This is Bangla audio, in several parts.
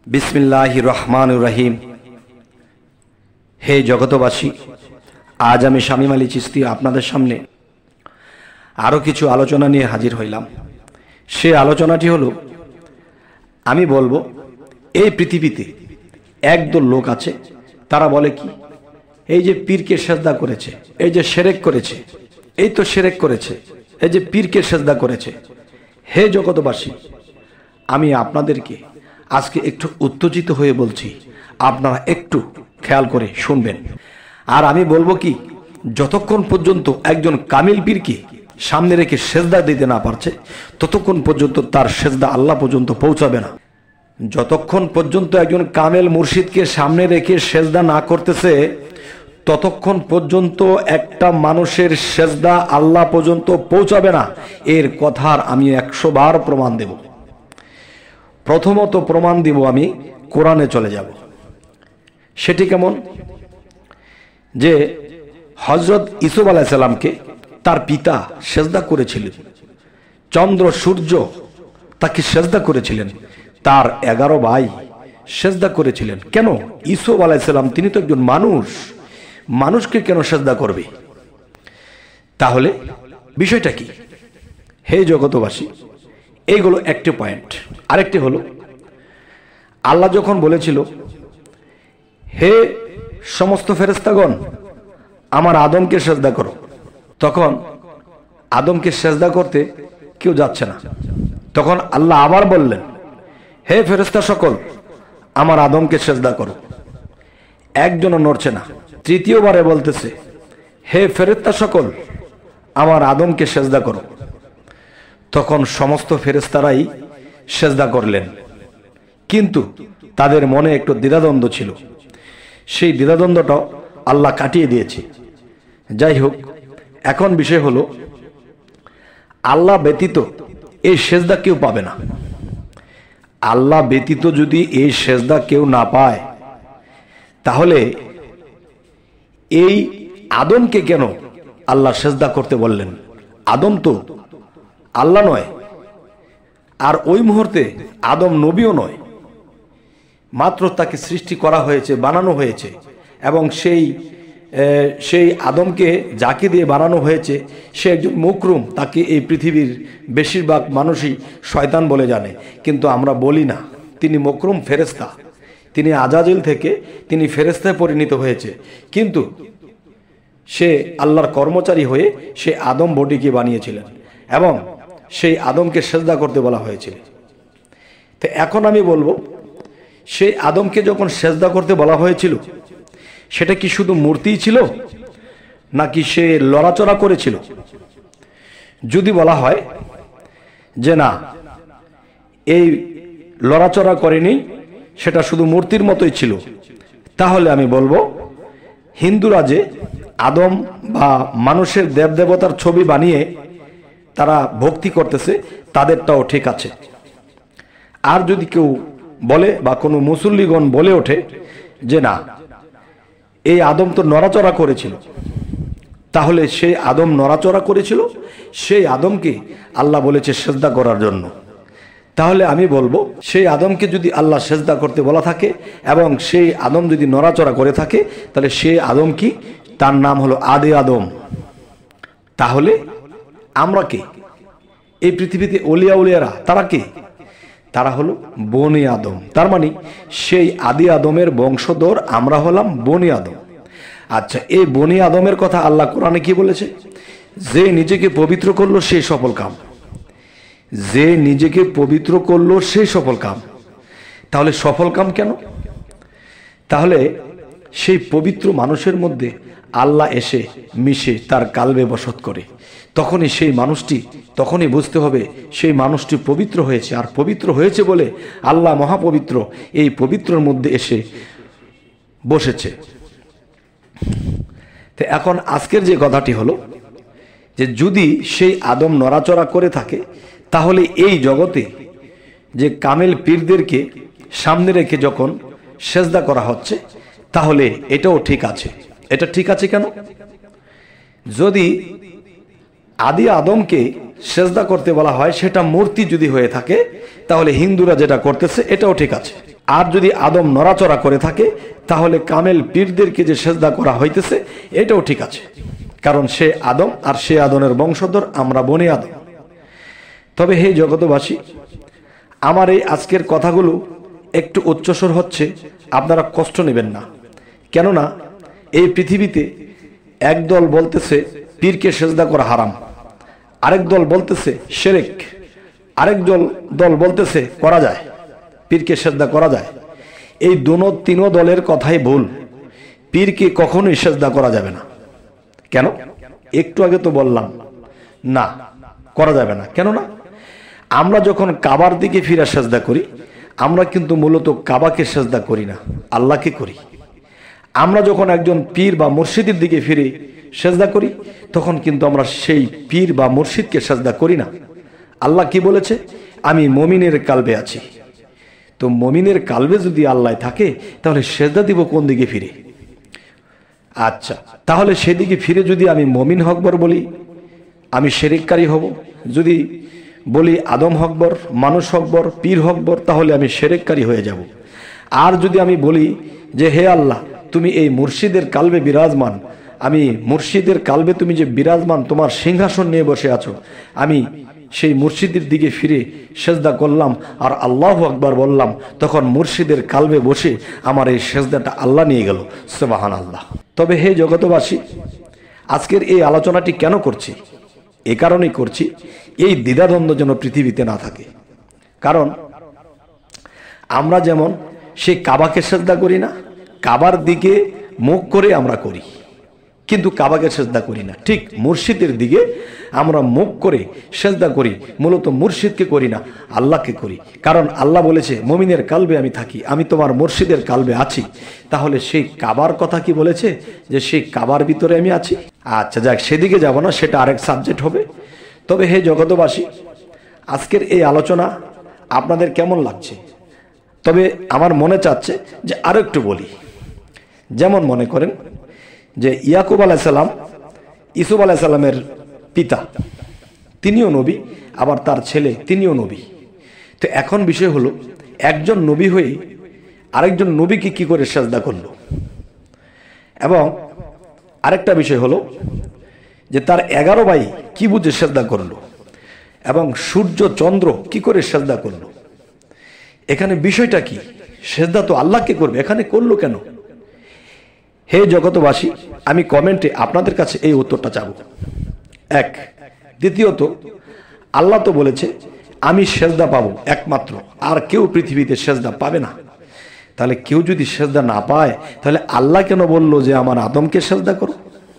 बिस्मिल्लाहिर रहमानिर रहीम। हे जगतबासी, आज आमी शामीम आली चिस्ती आपनादेर सामने आरो किछु आलोचना निये हाजिर हইলাম। সেই আলোচনাটি হলো, আমি বলবো এই পৃথিবীতে একদল লোক আছে, তারা বলে কি, এই যে পীরকে সেজদা করেছে, এই যে শিরক করেছে, এই তো শিরক করেছে, এই যে পীরকে সেজদা করেছে। হে জগতবাসী, আমি আপনাদেরকে আজকে একটু উত্তেজিত হয়ে বলছি, আপনারা একটু খেয়াল করে শুনবেন। আর আমি বলবো কি, যতক্ষণ পর্যন্ত একজন কামিল পীরকে সামনে রেখে সেজদা দিতে না পারছে, ততক্ষণ পর্যন্ত তার সেজদা আল্লাহ পর্যন্ত পৌঁছাবে না। যতক্ষণ পর্যন্ত একজন কামেল মুর্শিদকে সামনে রেখে সেজদা না করতেছে, ততক্ষণ পর্যন্ত একটা মানুষের সেজদা আল্লাহ পর্যন্ত পৌঁছাবে না। এর কথার আমি 100 বার প্রমাণ দেব। প্রথমত প্রমাণ দিব, আমি কোরআনে চলে যাব। সেটি কেমন? যে হযরত ইউসুফ আলাইহিস সালামকে তার পিতা সেজদা করেছিলেন, চন্দ্র সূর্য তাকে সেজদা করেছিলেন, তার 11 ভাই সেজদা করেছিলেন। কেন? ইউসুফ আলাইহিস সালাম তিনি তো একজন মানুষ, মানুষকে কেন সেজদা করবে? তাহলে বিষয়টা কি? হে জগতবাসী, এইগুলো একটি পয়েন্ট। আরেকটি হলো, আল্লাহ যখন বলেছিল, হে সমস্ত ফেরেশতাগণ আমার আদমকে সেজদা করো, তখন আদমকে সেজদা করতে কেউ যাচ্ছে না। তখন আল্লাহ আবার বললেন, হে ফেরেশতা সকল আমার আদমকে সেজদা করো, একজনও নড়ছে না। তৃতীয়বারে বলতেছে, হে ফেরেশতা সকল আমার আদমকে সেজদা করো, তখন সমস্ত ফেরেশতারাই সেজদা করলেন। কিন্তু তাদের মনে একটু দ্বিধাদ্বন্দ্ব ছিল, সেই দ্বিধাদ্বন্দ্বটাও আল্লাহ কাটিয়ে দিয়েছে। যাই হোক, এখন বিষয় হলো, আল্লাহ ব্যতীত এই সেজদা কেউ পাবে না। আল্লাহ ব্যতীত যদি এই সেজদা কেউ না পায়, তাহলে এই আদমকে কেন আল্লাহ সেজদা করতে বললেন? আদম তো আল্লাহ নয়, আর ওই মুহূর্তে আদম নবীও নয়, মাত্র তাকে সৃষ্টি করা হয়েছে, বানানো হয়েছে। এবং সেই আদমকে যাকে দিয়ে বানানো হয়েছে সে একজন মুকরুম, তাকে এই পৃথিবীর বেশিরভাগ মানুষই শয়তান বলে জানে, কিন্তু আমরা বলি না। তিনি মুকরুম ফেরেশতা, তিনি আজাজিল থেকে তিনি ফেরেশতায় পরিণত হয়েছে, কিন্তু সে আল্লাহর কর্মচারী হয়ে সে আদম বডিকে বানিয়েছিলেন এবং সেই আদমকে সেজদা করতে বলা হয়েছিল। তো এখন আমি বলবো, সেই আদমকে যখন সেজদা করতে বলা হয়েছিল, সেটা কি শুধু মূর্তিই ছিল, নাকি সে লড়াচড়া করেছিল? যদি বলা হয় যে না, এই লড়াচড়া করেনি, সেটা শুধু মূর্তির মতোই ছিল, তাহলে আমি বলবো, হিন্দুরা যে আদম বা মানুষের দেবদেবতার ছবি বানিয়ে তারা ভক্তি করতেছে, তাদেরটাও ঠিক আছে। আর যদি কেউ বলে বা কোনো মুসল্লিগণ বলে ওঠে যে না, এই আদম তো নড়াচড়া করেছিল, তাহলে সেই আদম নড়াচড়া করেছিল, সেই আদমকে আল্লাহ বলেছে সেজদা করার জন্য। তাহলে আমি বলবো, সেই আদমকে যদি আল্লাহ সেজদা করতে বলা থাকে এবং সেই আদম যদি নড়াচড়া করে থাকে, তাহলে সেই আদম কি? তার নাম হলো আদি আদম। তাহলে আমরা কে? এই পৃথিবীতে ওলিয়া উলিয়ারা তারা কে? তারা হলো বনি আদম। তার মানে সেই আদি আদমের বংশধর আমরা হলাম বনি আদম। আচ্ছা, এই বনি আদমের কথা আল্লাহ কোরআনে কি বলেছে? যে নিজেকে পবিত্র করলো সেই সফল কাম, যে নিজেকে পবিত্র করলো সেই সফল কাম। তাহলে সফল কাম কেন? তাহলে সেই পবিত্র মানুষের মধ্যে আল্লাহ এসে মিশে তার কালবে বসত করে, তখনই সেই মানুষটি, তখনই বুঝতে হবে সেই মানুষটি পবিত্র হয়েছে। আর পবিত্র হয়েছে বলে আল্লাহ মহাপবিত্র, এই পবিত্রর মধ্যে এসে বসেছে। তো এখন আজকের যে কথাটি হলো, যে যদি সেই আদম নড়াচড়া করে থাকে, তাহলে এই জগতে যে কামেল পীরদেরকে সামনে রেখে যখন সেজদা করা হচ্ছে, তাহলে এটাও ঠিক আছে। এটা ঠিক আছে কেন? যদি আদি আদমকে সেজদা করতে বলা হয়, সেটা মূর্তি যদি হয়ে থাকে, তাহলে হিন্দুরা যেটা করতেছে এটাও ঠিক আছে। আর যদি আদম নড়াচড়া করে থাকে তাহলে কামেল পীরদেরকে যে সেজদা করা হইতেছে এটাও ঠিক আছে, কারণ সে আদম আর সে আদমের বংশধর, আমরা বনি আদম। তবে হে জগতবাসী, আমার এই আজকের কথাগুলো একটু উচ্চস্বর হচ্ছে, আপনারা কষ্ট নেবেন না। কেননা এই পৃথিবীতে একদল বলতেছে পীরকে সেজদা করা হারাম, আরেক দল বলতেছে শিরক, আরেক দল বলতেছে করা যায়, পীরকে সেজদা করা যায়। এই তিন দলের কথাই ভুল। পীরকে কখনোই সেজদা করা যাবে না। কেন? একটু আগে তো বললাম না, করা যাবে না। কেননা আমরা যখন কাবার দিকে ফিরে সেজদা করি, আমরা কিন্তু মূলত কাবাকে সেজদা করি না, আল্লাহকে করি। আমরা যখন একজন পীর বা মুর্শিদের দিকে ফিরে সেজদা করি, তখন কিন্তু আমরা সেই পীর বা মুর্শিদকে সেজদা করি না। আল্লাহ কি বলেছে? আমি মুমিনের কালবে আছি। তো মুমিনের কালবে যদি আল্লাহ থাকে, তাহলে সেজদা দিব কোন দিকে ফিরে? আচ্ছা, তাহলে সেদিকে ফিরে যদি আমি মুমিন হকবর বলি, আমি শিরককারী হব। যদি বলি আদম হকবর, মানুষ হকবর, পীর হকবর, তাহলে আমি শিরককারী হয়ে যাব। আর যদি আমি বলি যে হে আল্লাহ, তুমি এই মুর্শিদের কালবে বিরাজমান, আমি মুর্শিদের কালবে তুমি যে বিরাজমান, তোমার সিংহাসন নিয়ে বসে আছো, আমি সেই মুর্শিদের দিকে ফিরে সেজদা করলাম আর আল্লাহু আকবার বললাম, তখন মুর্শিদের কালবে বসে আমার এই সেজদাটা আল্লাহ নিয়ে গেল। সুবহানাল্লাহ। তবে হে জগতবাসী, আজকের এই আলোচনাটি কেন করছি? এ কারণেই করছি, এই দ্বিধাদ্বন্দ্ব যেন পৃথিবীতে না থাকে। কারণ আমরা যেমন সেই কাবাকে সেজদা করি না, কাবার দিকে মুখ করে আমরা করি, কিন্তু কাবাকে সেজদা করি না। ঠিক মুর্শিদের দিকে আমরা মুখ করে সেজদা করি, মূলত মুর্শিদকে করি না, আল্লাহকে করি। কারণ আল্লাহ বলেছে মুমিনের কালবে আমি থাকি, আমি তোমার মুর্শিদের কালবে আছি। তাহলে সেই কাবার কথা কি বলেছে যে সেই কাবার ভিতরে আমি আছি? আচ্ছা যাক, সেদিকে যাব না, সেটা আরেক সাবজেক্ট হবে। তবে হে জগতবাসী, আজকের এই আলোচনা আপনাদের কেমন লাগছে? তবে আমার মনে চাচ্ছে যে আরো একটু বলি। যেমন মনে করেন যে ইয়াকুব আলাইহিস সালাম, ইউসুফ আলাইহিস সালামের পিতা, তিনিও নবী, আবার তার ছেলে তিনিও নবী। তো এখন বিষয় হলো, একজন নবী হয়ে আরেকজন নবীকে কি করে সেজদা করলো, এবং আরেকটা বিষয় হলো যে তার 11 ভাই কি বুঝে সেজদা করলো, এবং সূর্য চন্দ্র কি করে সেজদা করলো। এখানে বিষয়টা কি? সেজদা তো আল্লাহকে করবে, এখানে করলো কেন? হে জগতবাসী, আমি কমেন্টে আপনাদের কাছে এই উত্তরটা চাবো। এক, দ্বিতীয়ত আল্লাহ তো বলেছে আমি সেজদা পাবো একমাত্র, আর কেউ পৃথিবীতে সেজদা পাবে না। তাহলে কেউ যদি সেজদা না পায়, তাহলে আল্লাহ কেন বলল যে আমার আদমকে সেজদা করো?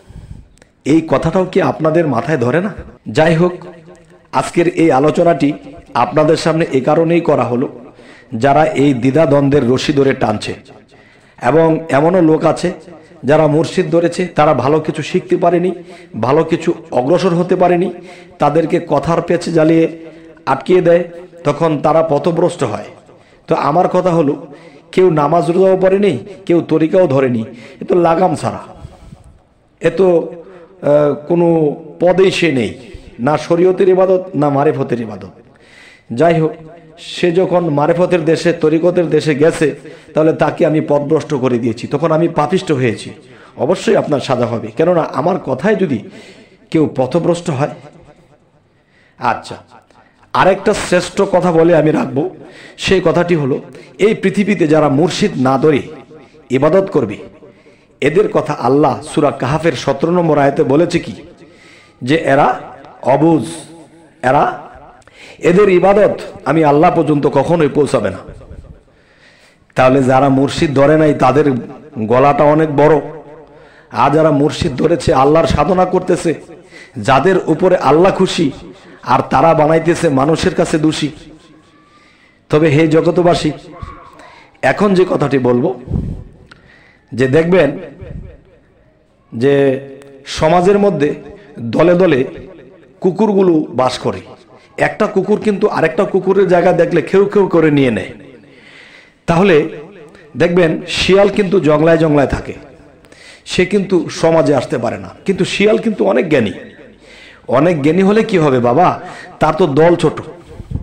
এই কথাটাও কি আপনাদের মাথায় ধরে না? যাই হোক, আজকের এই আলোচনাটি আপনাদের সামনে এ কারণেই করা হলো, যারা এই দ্বিধাদ্বন্দ্বের রশি ধরে টানছে, এবং এমনও লোক আছে যারা মুর্শিদ ধরেছে, তারা ভালো কিছু শিখতে পারেনি, ভালো কিছু অগ্রসর হতে পারেনি, তাদেরকে কথার পেছে জ্বালিয়ে আটকিয়ে দেয়, তখন তারা পথভ্রষ্ট হয়। তো আমার কথা হলো, কেউ নামাজ রোজাও পড়েনি, কেউ তরিকাও ধরেনি, এ তো লাগাম ছাড়া, এ তো কোনো পদেই সে নেই, না শরীয়তের ইবাদত না মারেফতের ইবাদত। যাই হোক, সে যখন মারেফতের দেশে, তরিকতের দেশে গেছে, তাহলে তাকে আমি পথভ্রষ্ট করে দিয়েছি, তখন আমি পাপিষ্ট হয়েছি। অবশ্যই আপনার সাজা হবে, কেননা আমার কথায় যদি কেউ পথভ্রষ্ট হয়। আচ্ছা, আরেকটা শ্রেষ্ঠ কথা বলে আমি রাখবো, সেই কথাটি হলো, এই পৃথিবীতে যারা মুর্শিদ না ধরে ইবাদত করবে, এদের কথা আল্লাহ সূরা কাহাফের 17 নম্বর আয়াতে বলেছে কি, যে এরা অবুঝ, এদের ইবাদত আমি আল্লাহ পর্যন্ত কখনোই পৌঁছাবে না। তাহলে যারা মুর্শিদ ধরে নাই তাদের গলাটা অনেক বড়, আর যারা মুর্শিদ ধরেছে, আল্লাহর সাধনা করতেছে, যাদের উপরে আল্লাহ খুশি, আর তারা বানাইতেছে মানুষের কাছে দোষী। তবে হে জগতবাসী, এখন যে কথাটি বলবো, যে দেখবেন যে সমাজের মধ্যে দলে দলে কুকুরগুলো বাস করে। একটা কুকুর কিন্তু আরেকটা কুকুরের জায়গা দেখলে খেউ খেউ করে নিয়ে নেয়। তাহলে দেখবেন শিয়াল কিন্তু জঙ্গলায় জঙ্গলায় থাকে, সে কিন্তু সমাজে আসতে পারে না, কিন্তু শিয়াল কিন্তু অনেক জ্ঞানী। অনেক জ্ঞানী হলে কি হবে বাবা, তার তো দল ছোট,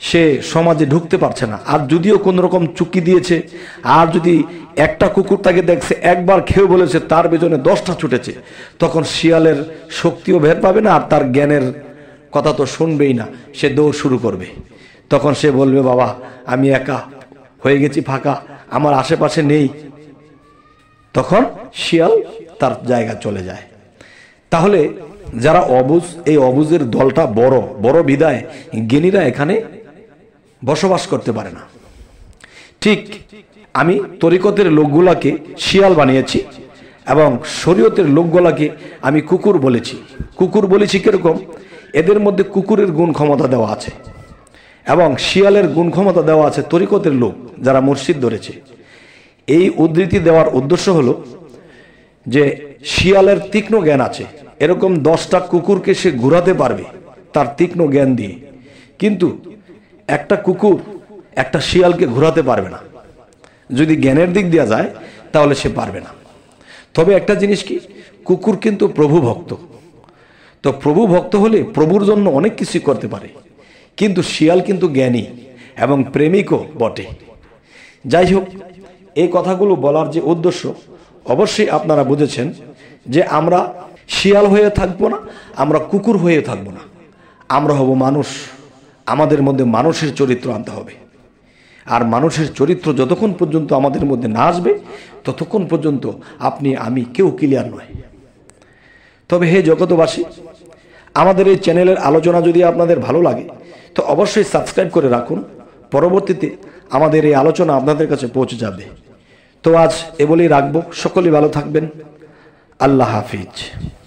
সে সমাজে ঢুকতে পারছে না। আর যদিও কোন রকম চুক্তি দিয়েছে, আর যদি একটা কুকুর তাকে দেখছে, একবার খেয়ে বলেছে, তার পেছনে 10টা ছুটেছে, তখন শিয়ালের শক্তিও বের পাবে না, আর তার জ্ঞানের কথা তো শুনবেই না, সে দৌড় শুরু করবে। তখন সে বলবে, বাবা আমি একা হয়ে গেছি, ফাঁকা, আমার আশেপাশে নেই। তখন শিয়াল তার জায়গা চলে যায়। তাহলে যারা অবুঝ, এই অবুঝের দলটা বড় বড় বিদায় জ্ঞানীরা এখানে বসবাস করতে পারে না। ঠিক আমি তরিকতের লোকগুলাকে শিয়াল বানিয়েছি এবং শরীয়তের লোকগুলাকে আমি কুকুর বলেছি। কুকুর বলেছি কিরকম? এদের মধ্যে কুকুরের গুণ ক্ষমতা দেওয়া আছে এবং শিয়ালের গুণ ক্ষমতা দেওয়া আছে তরিকতের লোক যারা মুর্শিদ ধরেছে। এই উদ্ধৃতি দেওয়ার উদ্দেশ্য হলো যে শিয়ালের তীক্ষ্ণ জ্ঞান আছে, এরকম 10টা কুকুরকে সে ঘুরাতে পারবে তার তীক্ষ্ণ জ্ঞান দিয়ে, কিন্তু একটা কুকুর একটা শিয়ালকে ঘোরাতে পারবে না। যদি জ্ঞানের দিক দেওয়া যায় তাহলে সে পারবে না। তবে একটা জিনিস কি, কুকুর কিন্তু প্রভু ভক্ত, তো প্রভু ভক্ত হলে প্রভুর জন্য অনেক কিছু করতে পারে, কিন্তু শিয়াল কিন্তু জ্ঞানী এবং প্রেমিকও বটে। যাই হোক, এই কথাগুলো বলার যে উদ্দেশ্য, অবশ্যই আপনারা বুঝেছেন যে আমরা শিয়াল হয়ে থাকবো না, আমরা কুকুর হয়ে থাকবো না, আমরা হব মানুষ। আমাদের মধ্যে মানুষের চরিত্র আনতে হবে। আর মানুষের চরিত্র যতক্ষণ পর্যন্ত আমাদের মধ্যে না আসবে, ততক্ষণ পর্যন্ত আপনি আমি কেউ ক্লিয়ার নয়। তবে হে জগতবাসী, আমাদের এই চ্যানেলের আলোচনা যদি আপনাদের ভালো লাগে তো অবশ্যই সাবস্ক্রাইব করে রাখুন, পরবর্তীতে আমাদের এই আলোচনা আপনাদের কাছে পৌঁছে যাবে। তো আজ এ বলেই রাখবো, সকলেই ভালো থাকবেন। আল্লাহ হাফিজ।